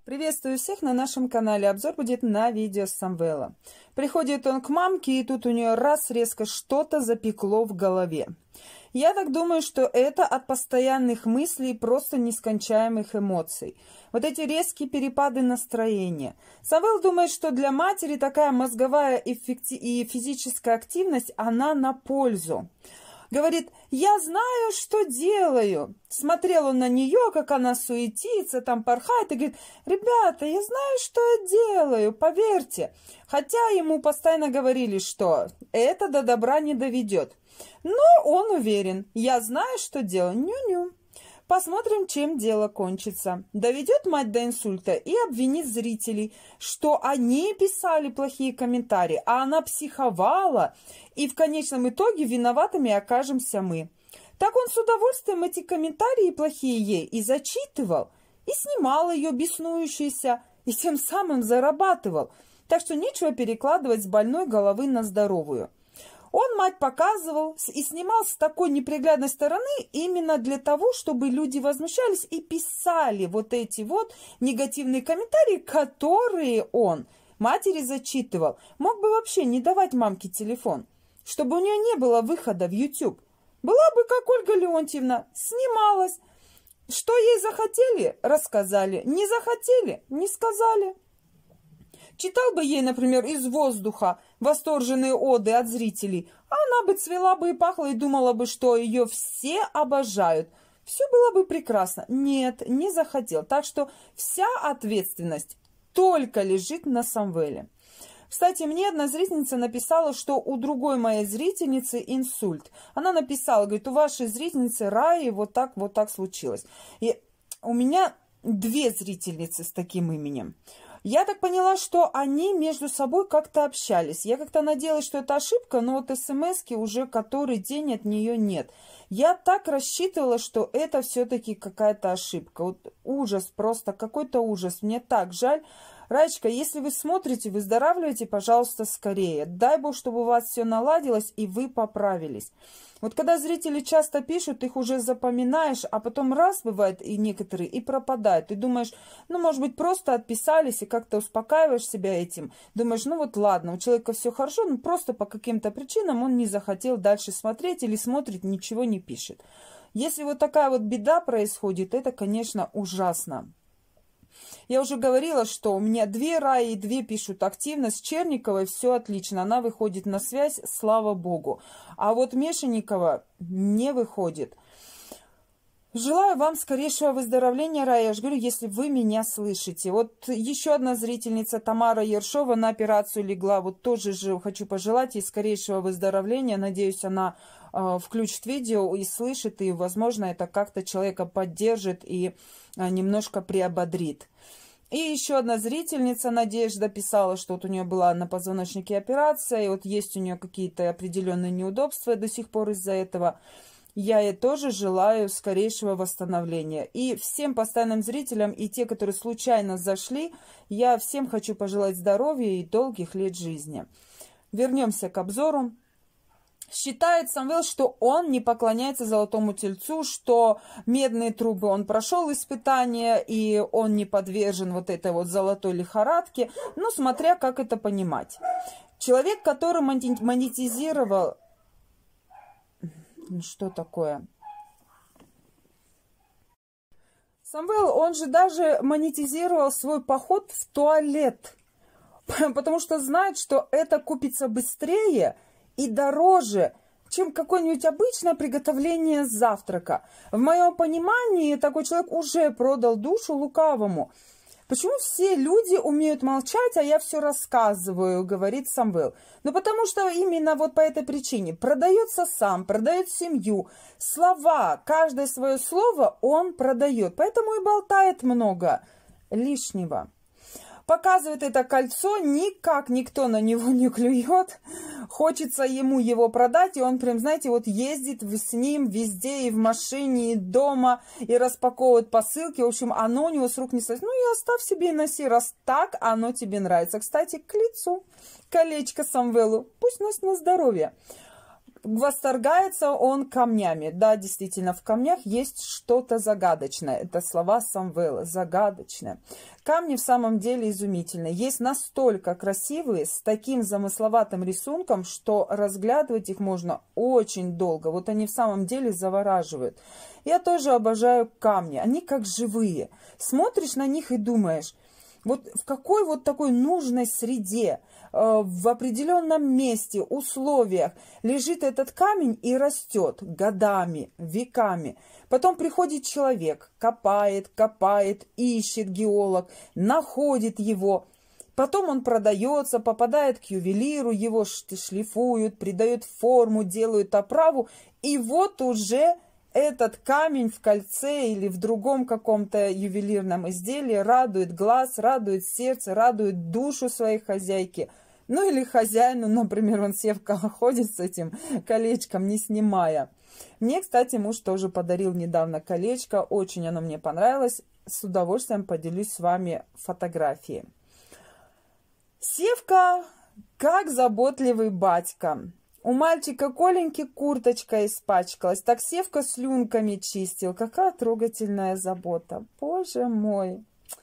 Приветствую всех на нашем канале. Обзор будет на видео Самвела. Приходит он к мамке, и тут у нее раз резко что-то запекло в голове. Я так думаю, что это от постоянных мыслей и просто нескончаемых эмоций. Вот эти резкие перепады настроения. Самвел думает, что для матери такая мозговая и физическая активность, она на пользу. Говорит, я знаю, что делаю. Смотрел он на нее, как она суетится, там порхает, и говорит, ребята, я знаю, что я делаю, поверьте. Хотя ему постоянно говорили, что это до добра не доведет. Но он уверен, я знаю, что делаю, ню-ню. Посмотрим, чем дело кончится. Доведет мать до инсульта и обвинит зрителей, что они писали плохие комментарии, а она психовала, и в конечном итоге виноватыми окажемся мы. Так он с удовольствием эти комментарии плохие ей и зачитывал, и снимал ее беснующейся, и тем самым зарабатывал. Так что нечего перекладывать с больной головы на здоровую. Он мать показывал и снимал с такой неприглядной стороны именно для того, чтобы люди возмущались и писали вот эти вот негативные комментарии, которые он матери зачитывал. Мог бы вообще не давать мамке телефон, чтобы у нее не было выхода в YouTube. Была бы, как Ольга Леонтьевна, снималась. Что ей захотели, рассказали. Не захотели, не сказали. Читал бы ей, например, из воздуха восторженные оды от зрителей, а она бы цвела бы и пахла и думала бы, что ее все обожают. Все было бы прекрасно. Нет, не захотел. Так что вся ответственность только лежит на Самвеле. Кстати, мне одна зрительница написала, что у другой моей зрительницы инсульт. Она написала, говорит, у вашей зрительницы Раи вот так случилось. И у меня две зрительницы с таким именем. Я так поняла, что они между собой как-то общались. Я как-то надеялась, что это ошибка, но вот смс-ки уже который день от нее нет. Я так рассчитывала, что это все-таки какая-то ошибка. Вот ужас, просто какой-то ужас. Мне так жаль. Раечка, если вы смотрите, выздоравливайте, пожалуйста, скорее. Дай Бог, чтобы у вас все наладилось и вы поправились. Вот когда зрители часто пишут, их уже запоминаешь, а потом раз, бывает, и некоторые, и пропадают. Ты думаешь, ну, может быть, просто отписались, и как-то успокаиваешь себя этим. Думаешь, ну вот ладно, у человека все хорошо, но просто по каким-то причинам он не захотел дальше смотреть или смотрит, ничего не пишет. Если вот такая вот беда происходит, это, конечно, ужасно. Я уже говорила, что у меня две Раи и две пишут активно. С Черниковой все отлично. Она выходит на связь, слава богу. А вот Мешенникова не выходит. Желаю вам скорейшего выздоровления, Рая. Я же говорю, если вы меня слышите. Вот еще одна зрительница, Тамара Ершова, на операцию легла. Вот тоже же хочу пожелать ей скорейшего выздоровления. Надеюсь, она включит видео и слышит, и, возможно, это как-то человека поддержит и немножко приободрит. И еще одна зрительница, Надежда, писала, что вот у нее была на позвоночнике операция, и вот есть у нее какие-то определенные неудобства до сих пор из-за этого. Я ей тоже желаю скорейшего восстановления. И всем постоянным зрителям, и те, которые случайно зашли, я всем хочу пожелать здоровья и долгих лет жизни. Вернемся к обзору. Считает Самвел, что он не поклоняется золотому тельцу, что медные трубы он прошел испытания, и он не подвержен вот этой вот золотой лихорадке, но смотря как это понимать. Человек, который монетизировал... Что такое? Самвел, он же даже монетизировал свой поход в туалет, потому что знает, что это купится быстрее и дороже, чем какое-нибудь обычное приготовление завтрака. В моем понимании, такой человек уже продал душу лукавому. Почему все люди умеют молчать, а я все рассказываю, говорит Самвел? Ну, потому что именно вот по этой причине. Продается сам, продает семью. Слова, каждое свое слово он продает. Поэтому и болтает много лишнего. Показывает это кольцо, никак никто на него не клюет. Хочется ему его продать, и он прям, знаете, вот ездит с ним везде, и в машине, и дома, и распаковывает посылки. В общем, оно у него с рук не слазит. Ну и оставь себе и носи, раз так оно тебе нравится. Кстати, к лицу колечко Самвелу. Пусть носит на здоровье. Восторгается он камнями. Да, действительно, в камнях есть что-то загадочное. Это слова Самвела. Загадочное. Камни в самом деле изумительные. Есть настолько красивые, с таким замысловатым рисунком, что разглядывать их можно очень долго. Вот они в самом деле завораживают. Я тоже обожаю камни. Они как живые. Смотришь на них и думаешь, вот в какой вот такой нужной среде, в определенном месте, условиях лежит этот камень и растет годами, веками. Потом приходит человек, копает, ищет геолог, находит его. Потом он продается, попадает к ювелиру, его шлифуют, придают форму, делают оправу. И вот уже этот камень в кольце или в другом каком-то ювелирном изделии радует глаз, радует сердце, радует душу своей хозяйки. Ну или хозяину, например, он Севка ходит с этим колечком, не снимая. Мне, кстати, муж тоже подарил недавно колечко, очень оно мне понравилось. С удовольствием поделюсь с вами фотографией. Севка, как заботливый батька. У мальчика Коленьки курточка испачкалась, так Севка слюнками чистил. Какая трогательная забота. Боже мой,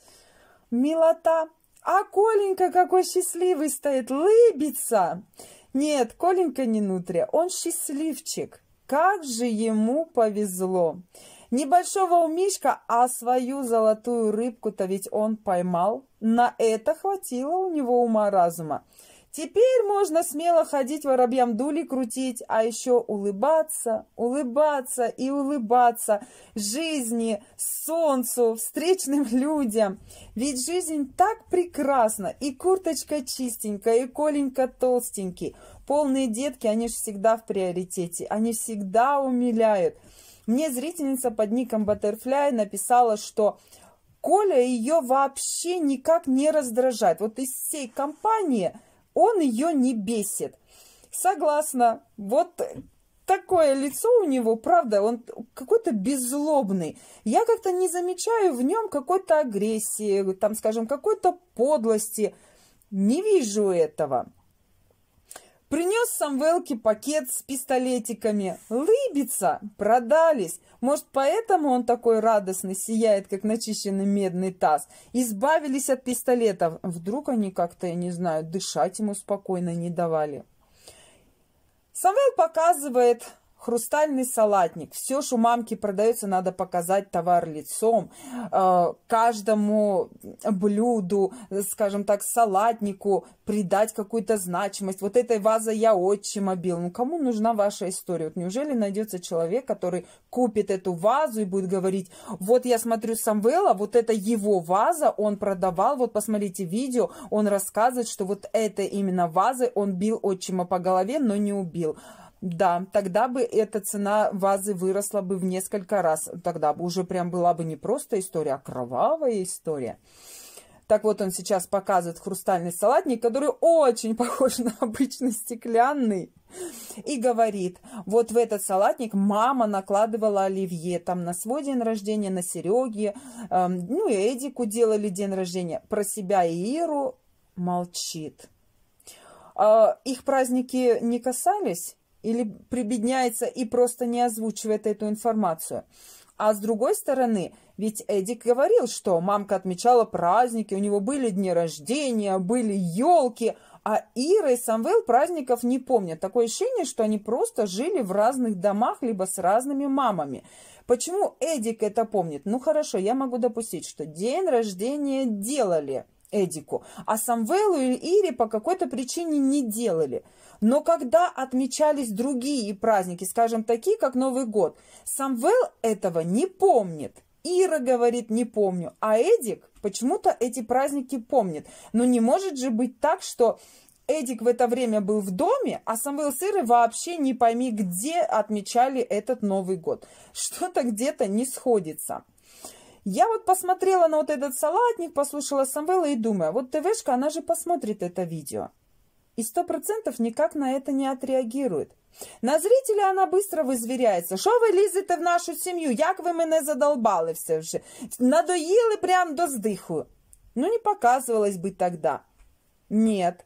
милота. А Коленька какой счастливый стоит, лыбится. Нет, Коленька не нутрия, он счастливчик. Как же ему повезло. Небольшого у Мишка, а свою золотую рыбку-то ведь он поймал. На это хватило у него ума-разума. Теперь можно смело ходить воробьям дули крутить, а еще улыбаться, улыбаться и улыбаться жизни, солнцу, встречным людям. Ведь жизнь так прекрасна, и курточка чистенькая, и Коленька толстенький. Полные детки, они же всегда в приоритете, они всегда умиляют. Мне зрительница под ником Butterfly написала, что Коля ее вообще никак не раздражает. Вот из всей компании он ее не бесит. Согласна. Вот такое лицо у него, правда, он какой-то беззлобный. Я как-то не замечаю в нем какой-то агрессии, там, скажем, какой-то подлости. Не вижу этого. Принес Самвелке пакет с пистолетиками. Лыбится, продались. Может, поэтому он такой радостный, сияет, как начищенный медный таз. Избавились от пистолетов. Вдруг они как-то, я не знаю, дышать ему спокойно не давали. Самвел показывает хрустальный салатник. Все, что у мамки продается, надо показать товар лицом. Каждому блюду, скажем так, салатнику придать какую-то значимость. Вот этой вазой я отчима бил. Ну, кому нужна ваша история? Вот неужели найдется человек, который купит эту вазу и будет говорить, вот я смотрю Самвела, вот это его ваза, он продавал, вот посмотрите видео, он рассказывает, что вот это именно вазой он бил отчима по голове, но не убил. Да, тогда бы эта цена вазы выросла бы в несколько раз. Тогда бы уже прям была бы не просто история, а кровавая история. Так вот, он сейчас показывает хрустальный салатник, который очень похож на обычный стеклянный. И говорит, вот в этот салатник мама накладывала оливье. Там на свой день рождения, на Сереге, ну и Эдику делали день рождения. Про себя и Иру молчит. Их праздники не касались? Или прибедняется и просто не озвучивает эту информацию. А с другой стороны, ведь Эдик говорил, что мамка отмечала праздники, у него были дни рождения, были елки, а Ира и Самвел праздников не помнят. Такое ощущение, что они просто жили в разных домах, либо с разными мамами. Почему Эдик это помнит? Ну хорошо, я могу допустить, что день рождения делали Эдику, а Самвелу и Ире по какой-то причине не делали. Но когда отмечались другие праздники, скажем, такие, как Новый год, Самвел этого не помнит. Ира говорит, не помню. А Эдик почему-то эти праздники помнит. Но не может же быть так, что Эдик в это время был в доме, а Самвел с Ирой вообще не пойми, где отмечали этот Новый год. Что-то где-то не сходится. Я вот посмотрела на вот этот салатник, послушала Самвела и думаю, вот ТВшка, она же посмотрит это видео. И 100% никак на это не отреагирует. На зрителя она быстро визверяється. Що ви лізете в нашу сім'ю? Як ви мене задолбали все вже? Надоїли прям до здиху. Ну, не показывалось бы тогда. Нет.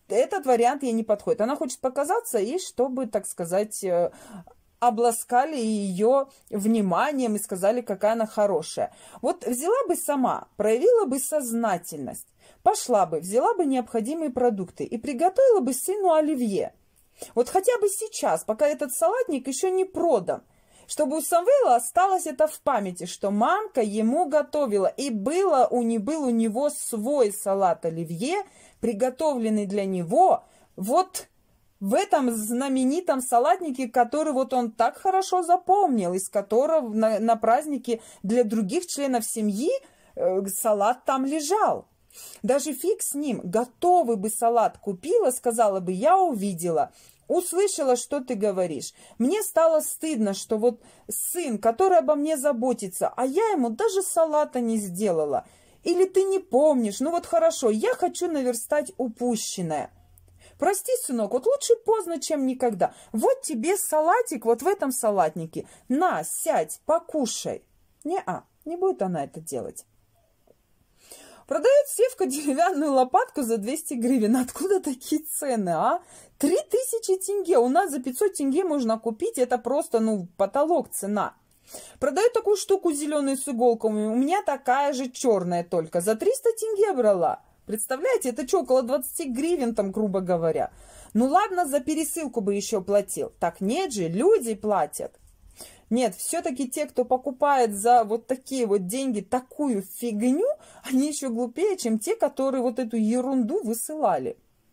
этот вариант ей не подходит. Она хочет показаться, и чтобы, так сказать, обласкали ее вниманием и сказали, какая она хорошая. Вот взяла бы сама, проявила бы сознательность, пошла бы, взяла бы необходимые продукты и приготовила бы сыну оливье. Вот хотя бы сейчас, пока этот салатник еще не продан, чтобы у Самвела осталось это в памяти, что мамка ему готовила, и был у него свой салат оливье, приготовленный для него, вот в этом знаменитом салатнике, который вот он так хорошо запомнил, из которого на празднике для других членов семьи салат там лежал. Даже фиг с ним, готовый бы салат купила, сказала бы, я увидела, услышала, что ты говоришь. Мне стало стыдно, что вот сын, который обо мне заботится, а я ему даже салата не сделала. Или ты не помнишь, ну вот хорошо, я хочу наверстать упущенное. Прости, сынок, вот лучше поздно, чем никогда. Вот тебе салатик, вот в этом салатнике. На, сядь, покушай. Не будет она это делать. Продает Севка деревянную лопатку за 200 гривен. Откуда такие цены, а? 3000 тенге. У нас за 500 тенге можно купить. Это просто, потолок цена. Продает такую штуку зеленую с иголками. У меня такая же черная только. За 300 тенге брала. Представляете, это что, около 20 гривен там, грубо говоря. Ну ладно, за пересылку бы еще платил. Так нет же, люди платят. Нет, все-таки те, кто покупает за вот такие вот деньги такую фигню, они еще глупее, чем те, которые вот эту ерунду высылали.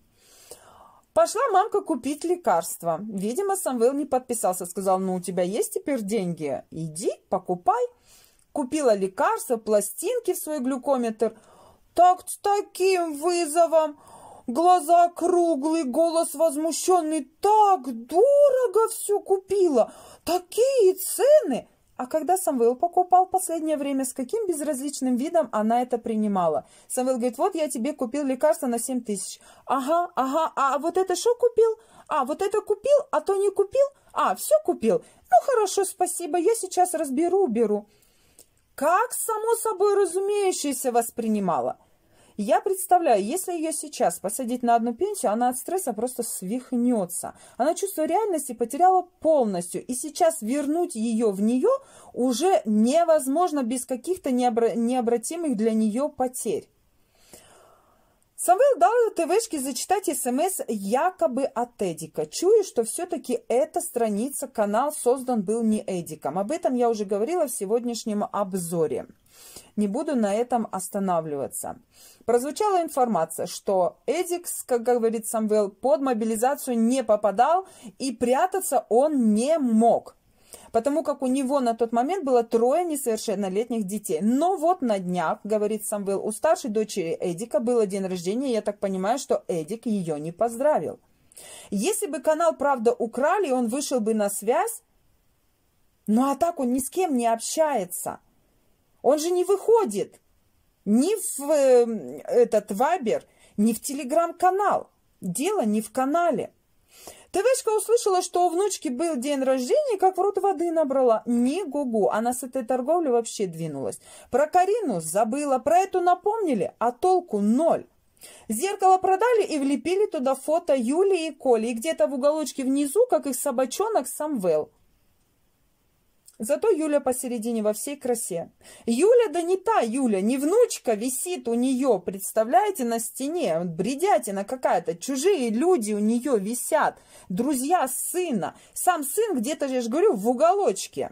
Пошла мамка купить лекарства. Видимо, Самвел не подписался. Сказал, у тебя есть теперь деньги? Иди, покупай. Купила лекарства, пластинки в свой глюкометр. Так с таким вызовом. Глаза круглые, голос возмущенный. Так дорого все купила. Такие цены. А когда Самвел покупал в последнее время, с каким безразличным видом она это принимала? Самвел говорит, вот я тебе купил лекарство на 7000. Ага, а вот это что купил? А, вот это купил, а то не купил? А, все купил? Ну, хорошо, спасибо, я сейчас уберу. Как само собой разумеющееся воспринимала. Я представляю, если ее сейчас посадить на одну пенсию, она от стресса просто свихнется. Она чувство реальности потеряла полностью. И сейчас вернуть ее в нее уже невозможно без каких-то необратимых для нее потерь. Самвел дал ТВшке зачитать СМС якобы от Эдика. Чую, что все-таки эта страница, канал создан был не Эдиком. Об этом я уже говорила в сегодняшнем обзоре. Не буду на этом останавливаться. Прозвучала информация, что Эдик, как говорит Самвел, под мобилизацию не попадал и прятаться он не мог. Потому как у него на тот момент было 3 несовершеннолетних детей. Но вот на днях, говорит Самвел, у старшей дочери Эдика было день рождения. Я так понимаю, что Эдик ее не поздравил. Если бы канал «Правда» украли, он вышел бы на связь. Ну а так он ни с кем не общается. Он же не выходит ни в этот Вайбер, ни в Телеграм-канал. Дело не в канале. ТВшка услышала, что у внучки был день рождения, как в рот воды набрала. Не гугу, она с этой торговли вообще двинулась. Про Карину забыла, про эту напомнили, а толку ноль. Зеркало продали и влепили туда фото Юли и Коли. И где-то в уголочке внизу, как их собачонок, Самвел. Зато Юля посередине во всей красе. Юля, да не та Юля, не внучка висит у нее, представляете, на стене. Бредятина какая-то, чужие люди у нее висят. Друзья сына. Сам сын где-то, я же говорю, в уголочке.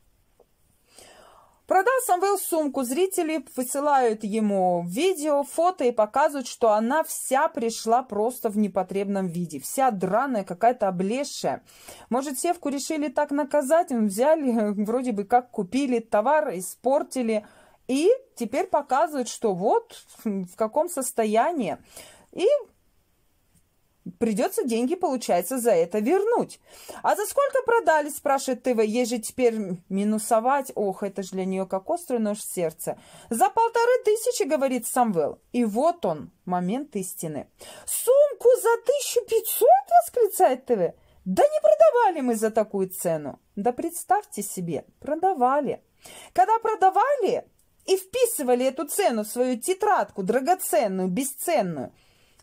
Продал Самвел сумку, зрители высылают ему видео, фото и показывают, что она вся пришла просто в непотребном виде. Вся драная, какая-то облезшая. Может, Севку решили так наказать? Взяли, вроде бы как купили товар, испортили. И теперь показывают, что вот в каком состоянии. И придется деньги, получается, за это вернуть. А за сколько продали, спрашивает ТВ. Ей же теперь минусовать. Ох, это же для нее как острый нож в сердце. За 1500, говорит Самвел. И вот он, момент истины. Сумку за 1500, восклицает ТВ. Да не продавали мы за такую цену. Да представьте себе, продавали. Когда продавали и вписывали эту цену в свою тетрадку драгоценную, бесценную, так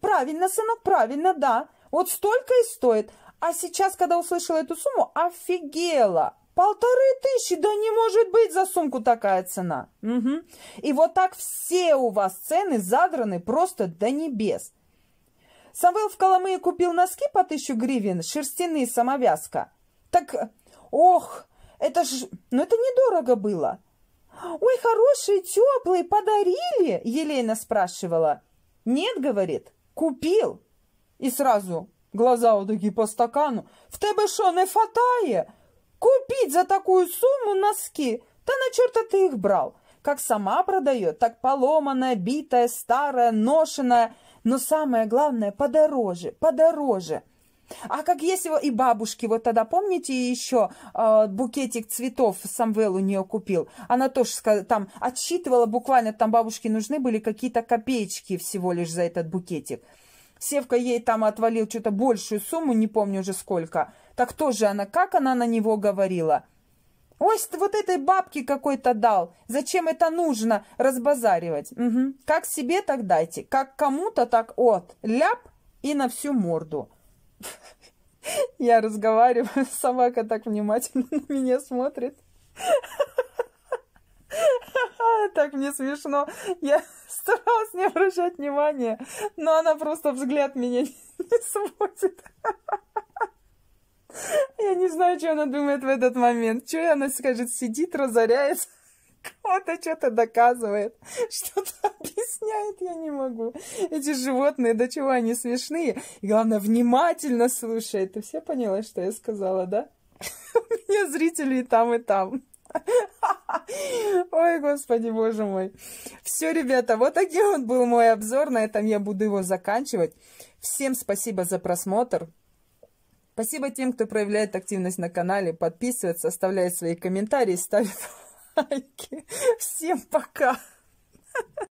правильно, сынок, правильно, да. Вот столько и стоит. А сейчас, когда услышала эту сумму, офигела. 1500, да не может быть за сумку такая цена. Угу. И вот так все у вас цены задраны просто до небес. Самвел в Коломые купил носки по 1000 гривен, шерстяные, самовязка. Так, ох, это ж, ну это недорого было. Ой, хорошие, теплые, подарили? Елена спрашивала. Нет, говорит, купил. И сразу глаза вот такие по стакану. В тебе шо, не хватает? Купить за такую сумму носки? Да на черта ты их брал. Как сама продает, так поломанная, битая, старая, ношеная. Но самое главное, подороже, подороже. А как есть его и бабушки, вот тогда, помните, еще букетик цветов Самвел у нее купил? Она тоже там отсчитывала, буквально там бабушке нужны были какие-то копеечки всего лишь за этот букетик. Севка ей там отвалил что-то большую сумму, не помню уже сколько. Так тоже она, как она на него говорила? Ой, вот этой бабке какой-то дал. Зачем это нужно разбазаривать? Угу. Как себе, так дайте. Как кому-то, так от. Ляп и на всю морду. Я разговариваю, собака так внимательно на меня смотрит. Так мне смешно. Я старалась не обращать внимания, но она просто взгляд меня не сводит. Я не знаю, что она думает в этот момент. Что она скажет, сидит, разоряется, кому-то что-то доказывает, что-то объясняет, я не могу. Эти животные, до чего они смешные. И главное, внимательно слушает. Ты все поняла, что я сказала, да? У меня зрители и там, и там. Ой, господи, боже мой. Все, ребята, вот таким вот был мой обзор. На этом я буду его заканчивать. Всем спасибо за просмотр. Спасибо тем, кто проявляет активность на канале, подписывается, оставляет свои комментарии, ставит лайки. Всем пока!